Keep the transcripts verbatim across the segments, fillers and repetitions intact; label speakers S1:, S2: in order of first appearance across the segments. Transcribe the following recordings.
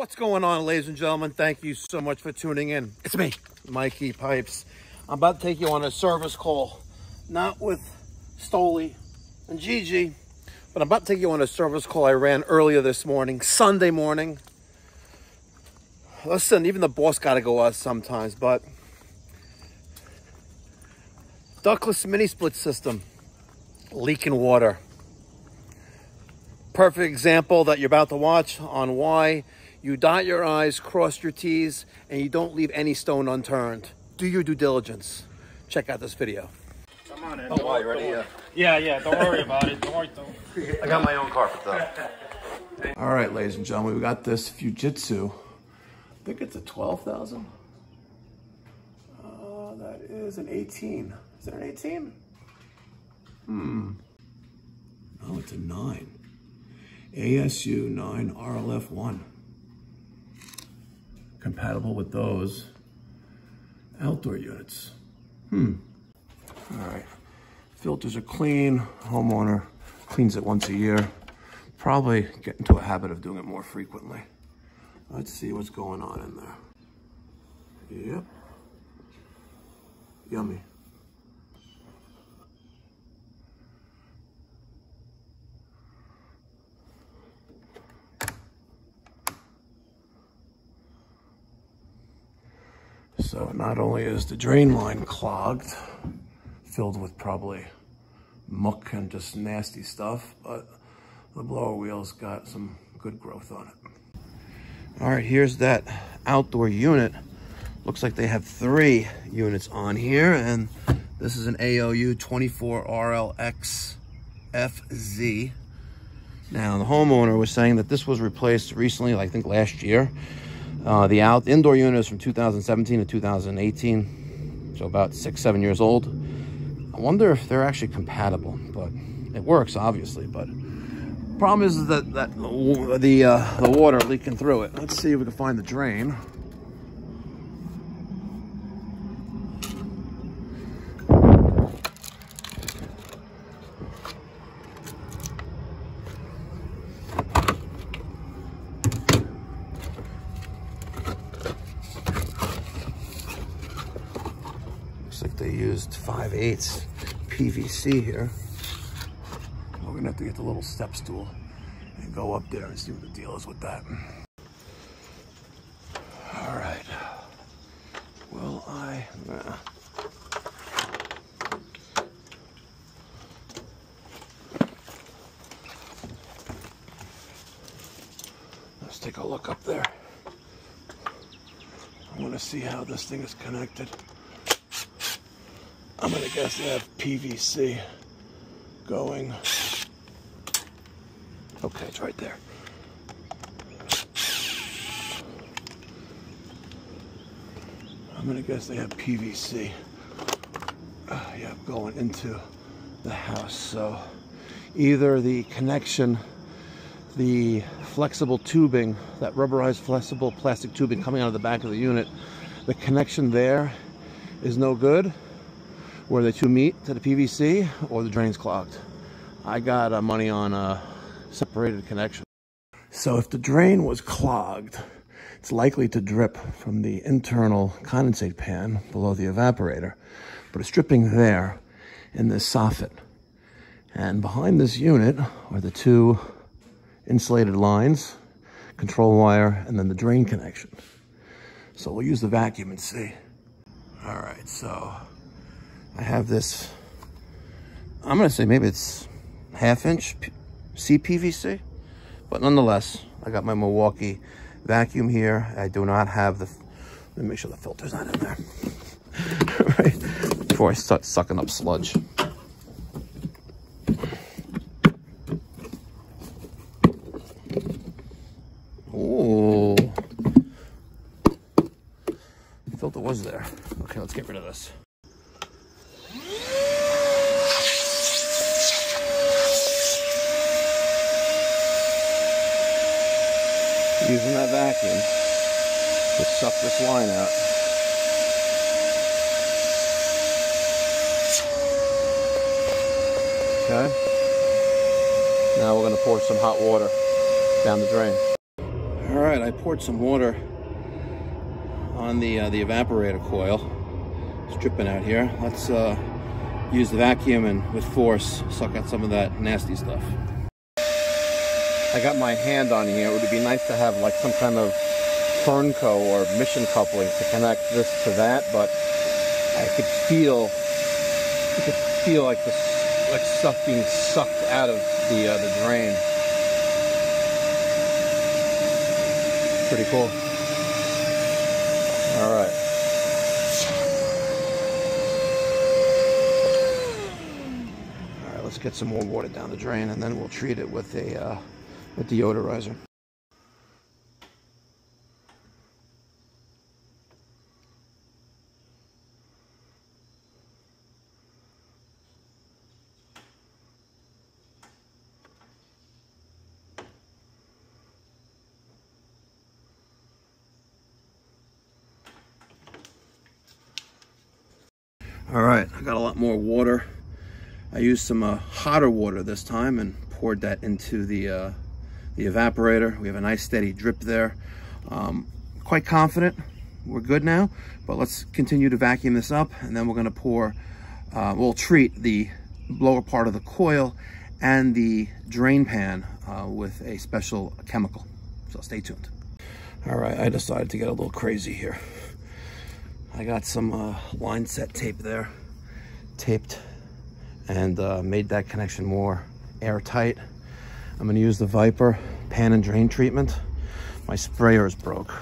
S1: What's going on, ladies and gentlemen? Thank you so much for tuning in. It's me, Mikey Pipes. I'm about to take you on a service call, not with Stoli and Gigi, but I'm about to take you on a service call I ran earlier this morning, Sunday morning. Listen, even the boss got to go out sometimes, but ductless mini split system, leaking water. Perfect example that you're about to watch on why you dot your I's, cross your T's, and you don't leave any stone unturned. Do your due diligence. Check out this video.
S2: Come on in.
S1: Oh, wow, you ready? Yeah.
S2: Yeah, yeah, don't worry about it. Don't worry, though.
S1: I got my own carpet, though. All right, ladies and gentlemen, we got this Fujitsu. I think it's a twelve thousand. Uh, that is an eighteen. Is it an eighteen? Hmm. Oh, it's a nine. A S U nine R L F one. Compatible with those outdoor units. Hmm. All right. Filters are clean. Homeowner cleans it once a year. Probably get into a habit of doing it more frequently. Let's see what's going on in there. Yep. Yummy. So not only is the drain line clogged, filled with probably muck and just nasty stuff, but the blower wheel's got some good growth on it. All right, here's that outdoor unit. Looks like they have three units on here, and this is an A O U twenty-four R L X F Z. Now, the homeowner was saying that this was replaced recently, I think last year. Uh, the out indoor unit is from two thousand seventeen to two thousand eighteen, so about six, seven years old. I wonder if they're actually compatible, but it works obviously. But problem is that that the uh, the water leaking through it. Let's see if we can find the drain. Like they used five eighths P V C here. We're gonna have to get the little step stool and go up there and see what the deal is with that. All right. Well, I. Uh, let's take a look up there. I want to see how this thing is connected. I'm gonna guess they have P V C going. Okay, it's right there. I'm gonna guess they have P V C. Uh, yeah, going into the house. So either the connection, the flexible tubing, that rubberized flexible plastic tubing coming out of the back of the unit, the connection there is no good, where the two meet to the P V C, or the drain's clogged. I got uh, money on a separated connection. So if the drain was clogged, it's likely to drip from the internal condensate pan below the evaporator, but it's dripping there in this soffit. And behind this unit are the two insulated lines, control wire, and then the drain connection. So we'll use the vacuum and see. All right, so I have this, I'm gonna say maybe it's half inch C P V C, but nonetheless, I got my Milwaukee vacuum here. I do not have the, let me make sure the filter's not in there. Right, before I start sucking up sludge. Ooh, the filter was there. Okay, let's get rid of this. Using that vacuum to suck this line out. Okay. Now we're going to pour some hot water down the drain. All right, I poured some water on the uh, the evaporator coil. It's dripping out here. Let's uh, use the vacuum and with force suck out some of that nasty stuff. I got my hand on here. It would be nice to have like some kind of Fernco or mission coupling to connect this to that, but I could feel, I could feel like this, like stuff being sucked out of the uh, the drain. Pretty cool. All right. All right, let's get some more water down the drain, and then we'll treat it with a uh, a deodorizer. All right, I got a lot more water. I used some uh, hotter water this time and poured that into the uh, the evaporator. We have a nice steady drip there. Um, quite confident we're good now, but let's continue to vacuum this up, and then we're going to pour, uh, we'll treat the lower part of the coil and the drain pan uh, with a special chemical. So stay tuned. All right, I decided to get a little crazy here. I got some uh, line set tape there, taped, and uh, made that connection more airtight. I'm gonna use the Viper pan and drain treatment. My sprayer is broke.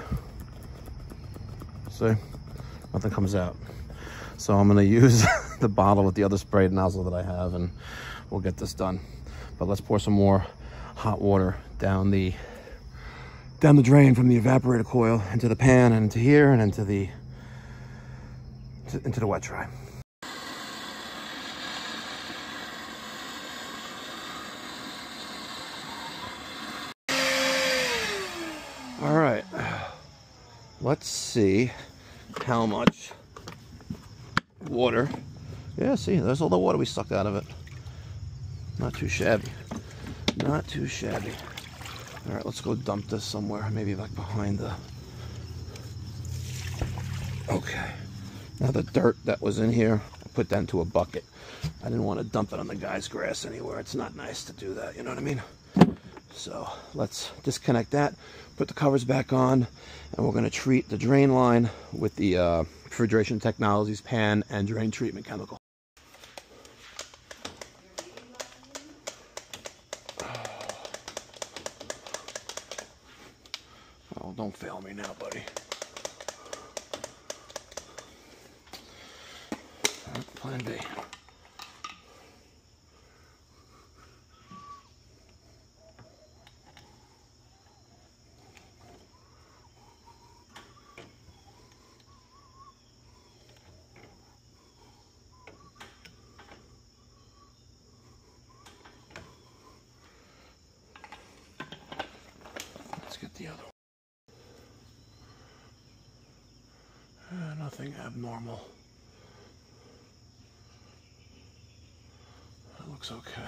S1: See, nothing comes out. So I'm gonna use the bottle with the other spray nozzle that I have, and we'll get this done. But let's pour some more hot water down the down the drain from the evaporator coil into the pan and into here and into the into the wet dry. All right, let's see how much water. Yeah, see, there's all the water we sucked out of it. Not too shabby. Not too shabby. All right, let's go dump this somewhere, maybe like behind the... Okay. Now the dirt that was in here, I put that into a bucket. I didn't want to dump it on the guy's grass anywhere. It's not nice to do that, you know what I mean? So let's disconnect that, put the covers back on, and we're going to treat the drain line with the uh, Refrigeration Technologies pan and drain treatment chemical. Oh, don't fail me now, buddy. Plan B. Let's get the other one. Uh, nothing abnormal. Looks okay.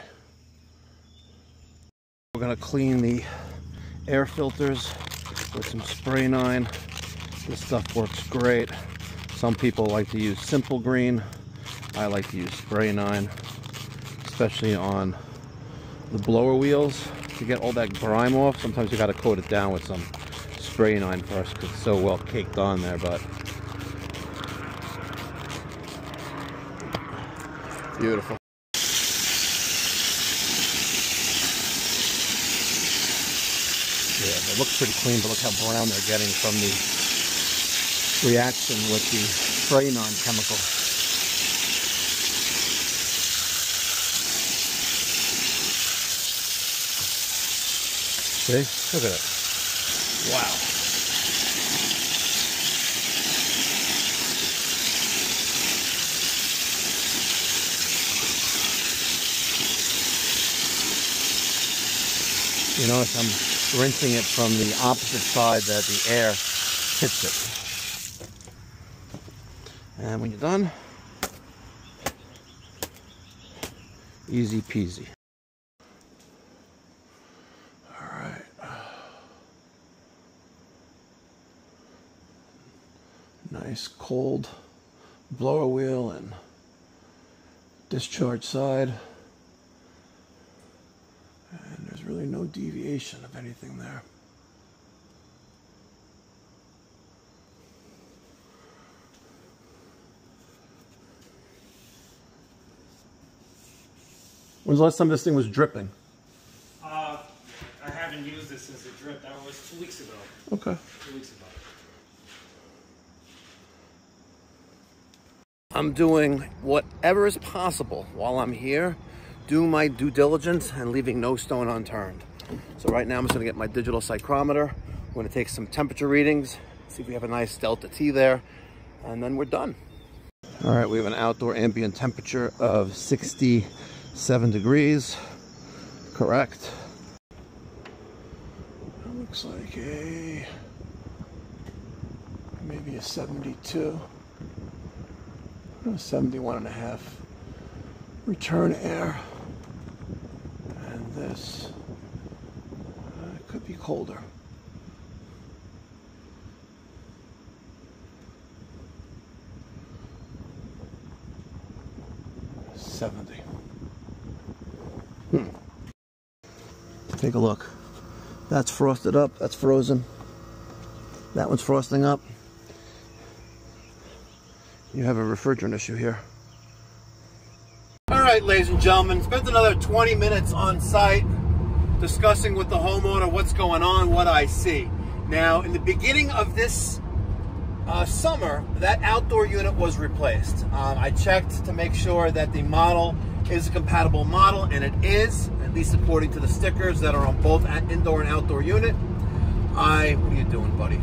S1: We're gonna clean the air filters with some spray nine. This stuff works great. Some people like to use simple green. I like to use spray nine, especially on the blower wheels. To get all that grime off, sometimes you gotta coat it down with some spray nine first because it's so well caked on there, but beautiful. Yeah, it looks pretty clean, but look how brown they're getting from the reaction with the spray non chemical. See? Look at it. Wow. You notice I'm rinsing it from the opposite side that the air hits it. And when you're done, easy peasy. All right. Nice cold blower wheel and discharge side. And there's really no deviation of anything there. When's the last time this thing was dripping?
S2: Uh, I haven't used it since it dripped. That was two weeks ago.
S1: Okay.
S2: Two weeks ago.
S1: I'm doing whatever is possible while I'm here, doing my due diligence and leaving no stone unturned. So right now I'm just gonna get my digital psychrometer. We're gonna take some temperature readings, see if we have a nice delta T there, and then we're done. All right, we have an outdoor ambient temperature of sixty-seven degrees, correct. That looks like a, maybe a seventy-two. seventy-one and a half return air, and this uh, could be colder. seventy. Hmm. Take a look. That's frosted up, that's frozen. That one's frosting up. You have a refrigerant issue here. All right, ladies and gentlemen, spent another twenty minutes on site discussing with the homeowner what's going on, what I see. Now, in the beginning of this uh, summer, that outdoor unit was replaced. Um, I checked to make sure that the model is a compatible model, and it is, at least according to the stickers that are on both indoor and outdoor unit. I, what are you doing, buddy?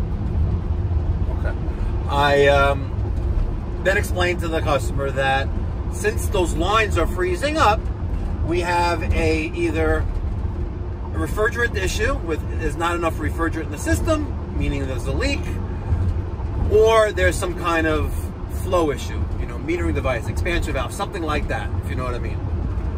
S1: Okay. I, um, then explained to the customer that since those lines are freezing up, we have a either a refrigerant issue with there's not enough refrigerant in the system, meaning there's a leak, or there's some kind of flow issue, you know, metering device, expansion valve, something like that, if you know what I mean.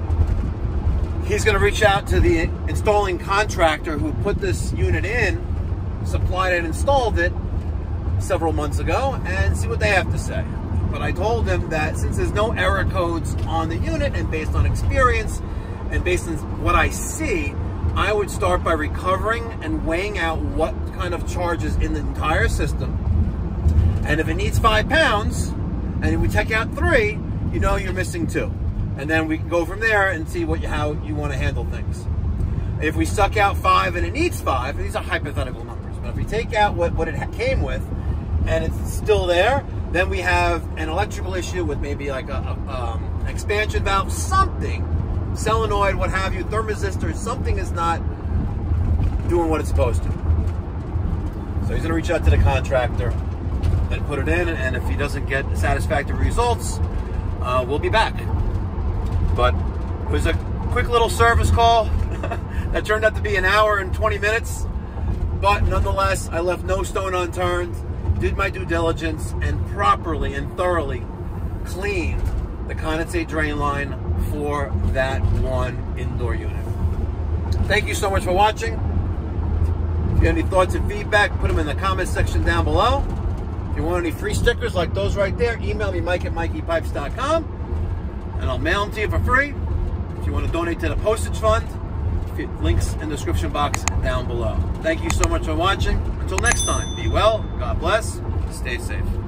S1: He's going to reach out to the installing contractor who put this unit in, supplied and installed it several months ago, and see what they have to say. But I told him that since there's no error codes on the unit, and based on experience and based on what I see, I would start by recovering and weighing out what kind of charge is in the entire system. And if it needs five pounds and we take out three, you know you're missing two. And then we can go from there and see what you, how you want to handle things. If we suck out five and it needs five, and these are hypothetical numbers, but if we take out what, what it came with and it's still there, then we have an electrical issue with maybe like a, a um, expansion valve, something, solenoid, what have you, thermistor, something is not doing what it's supposed to. So he's going to reach out to the contractor and put it in, and if he doesn't get satisfactory results, uh, we'll be back. But it was a quick little service call that turned out to be an hour and twenty minutes, but nonetheless, I left no stone unturned. Did my due diligence and properly and thoroughly cleaned the condensate drain line for that one indoor unit. Thank you so much for watching. If you have any thoughts and feedback, put them in the comment section down below. If you want any free stickers like those right there, email me, Mike at mikey pipes dot com, and I'll mail them to you for free. If you want to donate to the postage fund, links in the description box down below. Thank you so much for watching. Until next time, be well, God bless, stay safe.